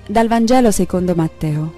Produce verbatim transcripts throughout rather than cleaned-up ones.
Dal Vangelo secondo Matteo.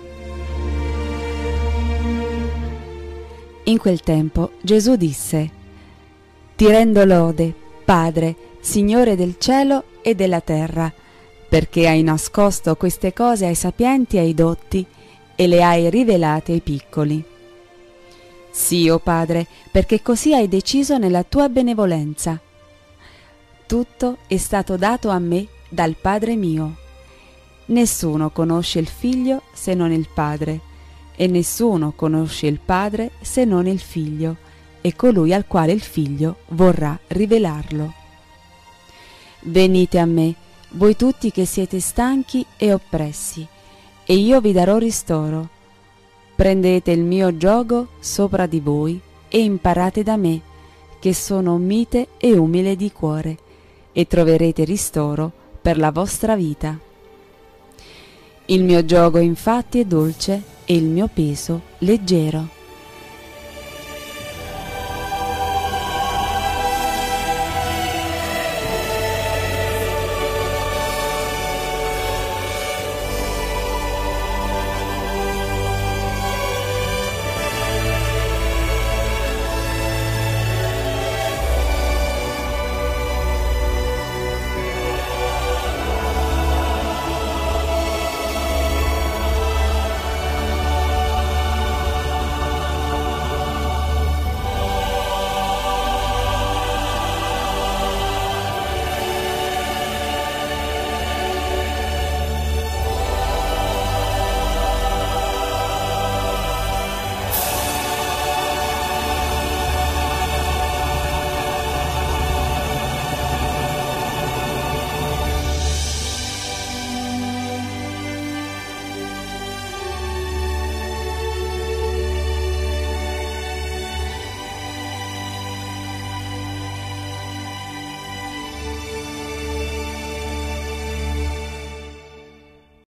In quel tempo Gesù disse: Ti rendo lode, Padre, Signore del cielo e della terra, perché hai nascosto queste cose ai sapienti e ai dotti e le hai rivelate ai piccoli. Sì, o Padre, perché così hai deciso nella tua benevolenza. Tutto è stato dato a me dal Padre mio. Nessuno conosce il Figlio se non il Padre, e nessuno conosce il Padre se non il Figlio, e colui al quale il Figlio vorrà rivelarlo. Venite a me, voi tutti che siete stanchi e oppressi, e io vi darò ristoro. Prendete il mio giogo sopra di voi e imparate da me, che sono mite e umile di cuore, e troverete ristoro per la vostra vita. Il mio giogo infatti è dolce e il mio peso leggero.